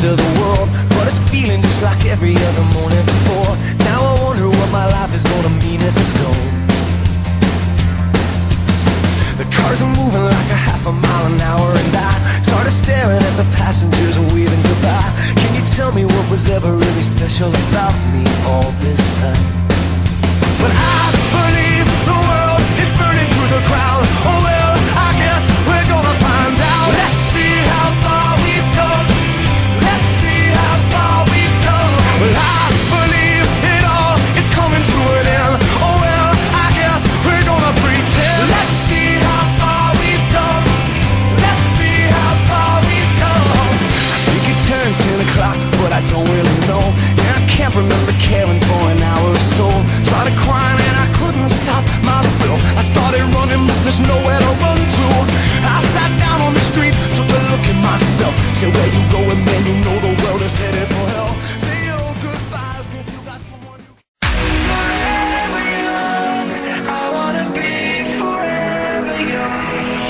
end of the world, but it's feeling just like every other morning before. Now I wonder what my life is gonna mean if it's gone. The cars are moving like a half a mile an hour, and I started staring at the passengers and waving goodbye. Can you tell me what was ever really special about me all this time? But I believe the world is burning to the ground. Oh well, I guess we're gonna find out. Let's see how far we've come. Let's see how far we've come. Well, I believe it all is coming to an end. Oh well, I guess we're gonna pretend. Let's see how far we've come. Let's see how far we've come. We could turn 10 o'clock, but I don't really know. And I can't remember caring for an hour or so. Started crying and I couldn't stop myself. I started running, but there's nowhere to run to. I sat down on the street, took a look at myself. Said, where you going, man? You know the world is headed for hell. Say your goodbyes if you got someone you forever young. I wanna be forever young.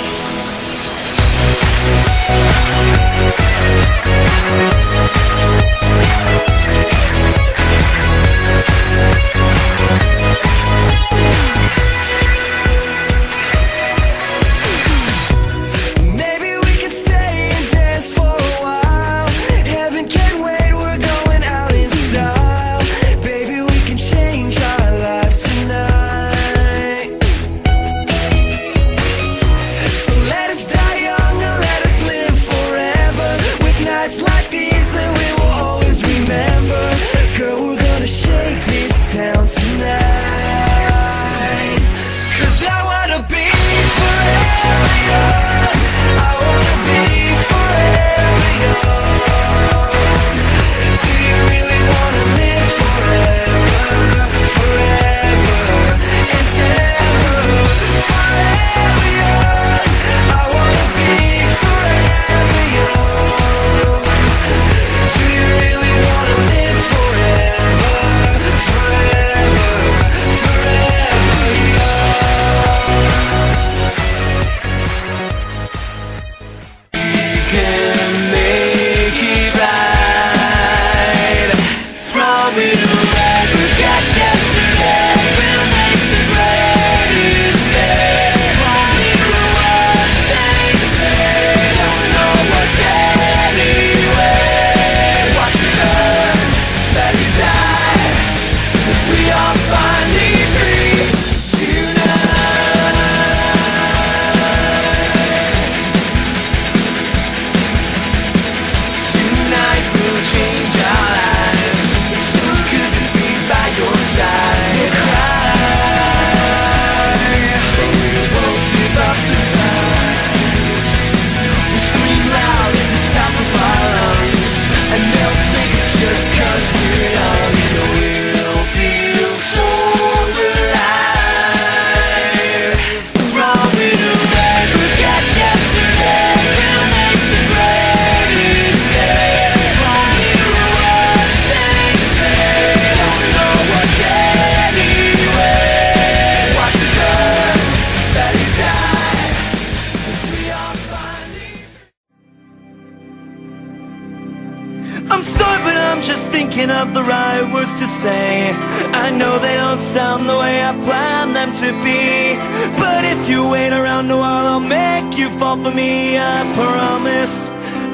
I'm sorry, but I'm just thinking of the right words to say. I know they don't sound the way I planned them to be, but if you wait around a while, I'll make you fall for me. I promise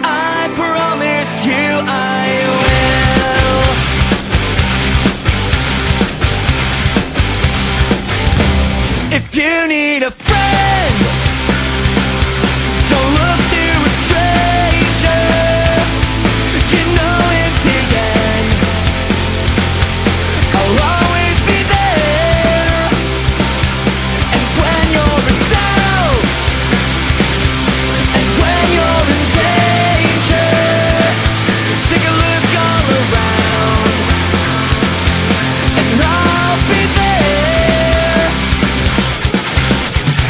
you I will. If you need a friend, don't look to a stranger. You know in the end, I'll always be there. And when you're in doubt, and when you're in danger, take a look all around, and I'll be there.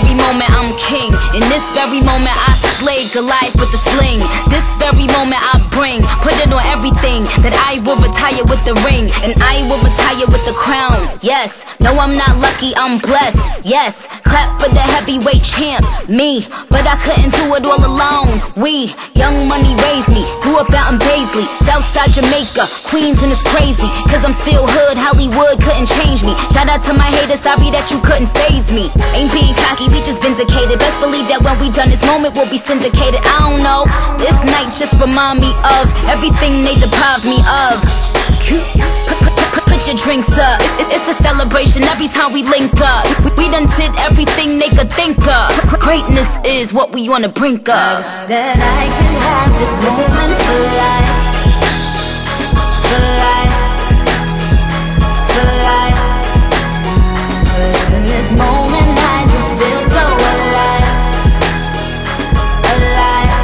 very moment I'm king. In this very moment I slay Goliath with the sling. This very moment I bring, put it on everything, that I will retire with the ring, and I will retire with the crown. Yes, no I'm not lucky, I'm blessed. Yes, clap for the heavyweight champ, me. But I couldn't do it all alone. We, Young Money raised me, grew up out in Paisley, Southside Jamaica, Queens, and it's crazy, cause I'm still hood, Hollywood couldn't change me. Shout out to my haters, sorry that you couldn't faze me. Ain't being cocky, we just vindicated. Best believe that when we done this moment we'll be syndicated. I don't know, this night just remind me of everything they deprived me of. Put your drinks up, it's a celebration every time we link up. We done did everything they could think of. Greatness is what we on the brink of. I wish that I could have this moment for life, for life, for life. 'Cause in this moment I just feel so alive, alive,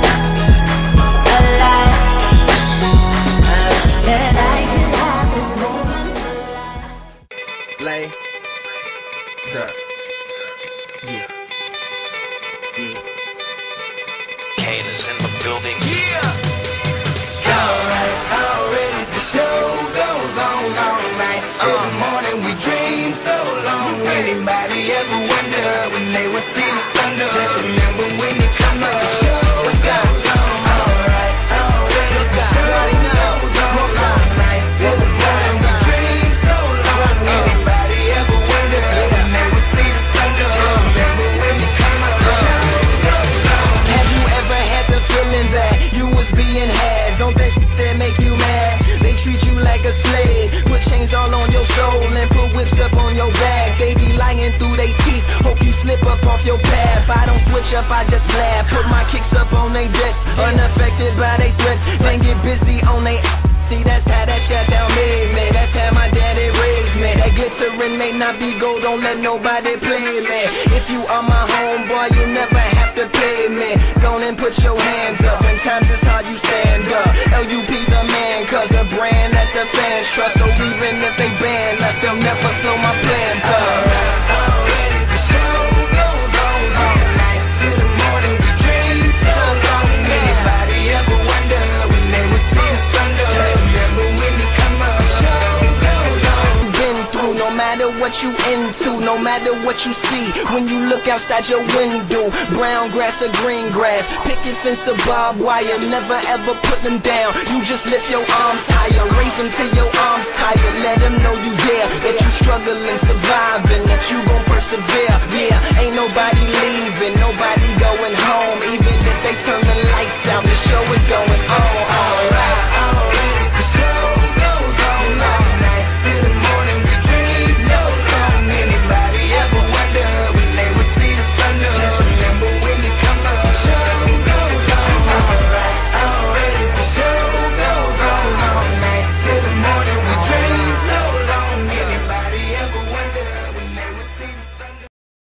alive. I wish that I could have this moment for life. Lay, sir. Yeah. Yeah. Kane is in the building. Yeah. Alright, already the show goes on all night. Till the morning we dream so long. Anybody ever wonder when they will see the sun? Just remember when you come up, the show goes on. Alright, already the show goes on all night. Till the morning we dream so long. Anybody ever wonder when they will see the sun? Just remember when you come up, the show goes on. Have you ever had the feeling that you was being had? Don't that shit that make you mad? They treat you like a slave, put chains all on your soul and put whips up on your back. They be lying through they teeth, hope you slip up off your path. I don't switch up, I just laugh, put my kicks up on they desk, unaffected by they threats. Then get busy on they see, that's how that shit down made me. That's how my daddy raised me. That glittering may not be gold, don't let nobody play me. If you are my homeboy, you never have to pay me. Go and put your hands up, when times is hard you stand up. LUP the man, cause a brand that the fans trust. So even if they ban us, they'll never slow my plans up. Already the show goes on all night. Till the morning we dream so long. Anybody ever wonder when they will see the sun? Just remember when you come up, the show goes on. Been through, no matter what you into, no matter what you see. When you look outside your window, brown grass or green grass, picket fence or barbed wire, never ever put them down. You just lift your arms higher, raise them till your arms tired. Let them know you there, that you struggling, surviving, that you gon' persevere. Yeah, ain't nobody